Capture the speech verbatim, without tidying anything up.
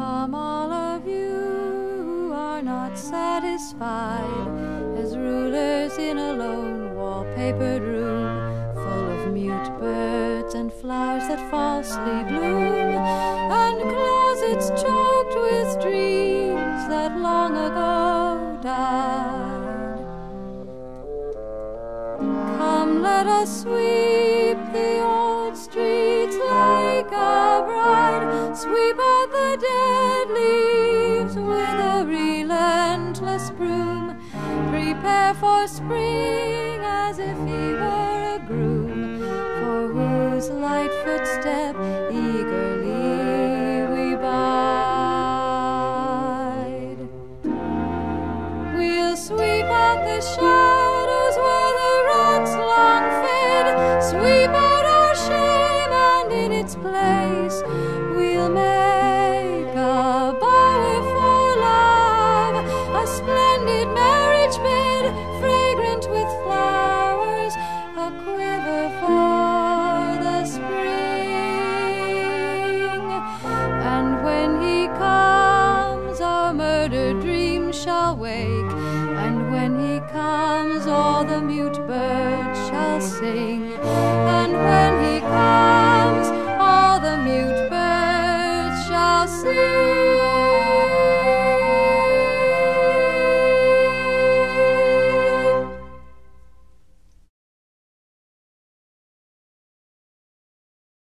Come, all of you who are not satisfied, as rulers in a lone wall-papered room, full of mute birds and flowers that falsely bloom, and closets choked with dreams that long ago died. Come, let us sweep the old streets like a bride, sweep out the dead leaves with a relentless broom, prepare for spring as if he were a groom, for whose light footstep eagerly we bide. We'll sweep out the shadows where the rats long fed, sweep out our shame, and in its place we'll make a bower for love, a splendid marriage bed, fragrant with flowers, a quiver for the spring. And when he comes, our murdered dreams shall wake, and when he comes, all the mute birds shall sing.